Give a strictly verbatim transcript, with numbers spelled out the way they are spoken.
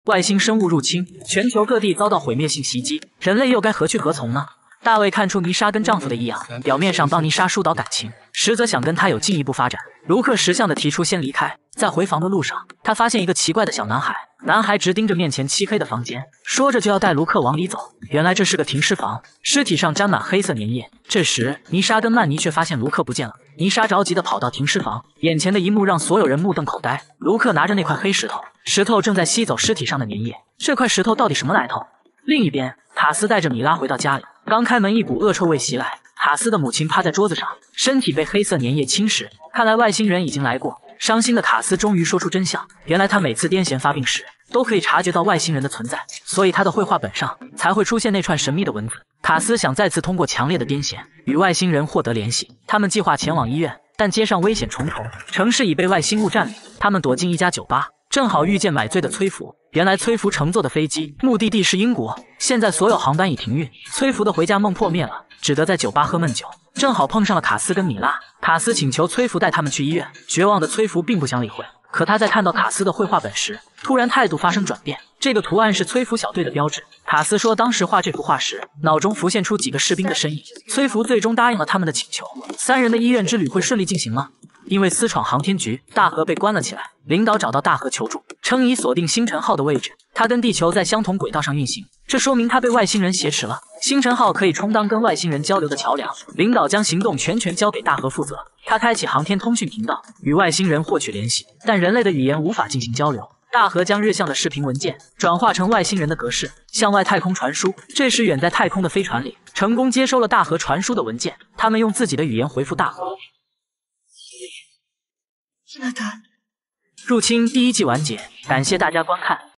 外星生物入侵，全球各地遭到毁灭性袭击，人类又该何去何从呢？大卫看出妮莎跟丈夫的异样，表面上帮妮莎疏导感情，实则想跟她有进一步发展。卢克识相地提出先离开，在回房的路上，他发现一个奇怪的小男孩，男孩直盯着面前漆黑的房间，说着就要带卢克往里走。原来这是个停尸房，尸体上沾满黑色粘液。这时，妮莎跟曼妮却发现卢克不见了。妮莎着急地跑到停尸房，眼前的一幕让所有人目瞪口呆。卢克拿着那块黑石头，石头正在吸走尸体上的粘液。这块石头到底什么来头？另一边，塔斯带着米拉回到家里，刚开门，一股恶臭味袭来。塔斯的母亲趴在桌子上，身体被黑色粘液侵蚀，看来外星人已经来过。伤心的卡斯终于说出真相，原来他每次癫痫发病时都可以察觉到外星人的存在，所以他的绘画本上才会出现那串神秘的文字。卡斯想再次通过强烈的癫痫与外星人获得联系，他们计划前往医院，但街上危险重重，城市已被外星物占领。他们躲进一家酒吧，正好遇见买醉的崔福。原来崔福乘坐的飞机目的地是英国，现在所有航班已停运，崔福的回家梦破灭了，只得在酒吧喝闷酒，正好碰上了卡斯跟米拉。卡斯请求崔福带他们去医院，绝望的崔福并不想理会，可他在看到卡斯的绘画本时，突然态度发生转变。这个图案是崔福小队的标志。卡斯说当时画这幅画时，脑中浮现出几个士兵的身影。崔福最终答应了他们的请求。三人的医院之旅会顺利进行吗？因为私闯航天局，大河被关了起来。领导找到大河求助，称已锁定星辰号的位置，它跟地球在相同轨道上运行，这说明它被外星人挟持了。星辰号可以充当跟外星人交流的桥梁。领导将行动全权交给大河负责，他开启航天通讯频道，与外星人获取联系，但人类的语言无法进行交流。大河将日向的视频文件转化成外星人的格式，向外太空传输。这时，远在太空的飞船里成功接收了大河传输的文件，他们用自己的语言回复大河。入侵第一季完结，感谢大家观看。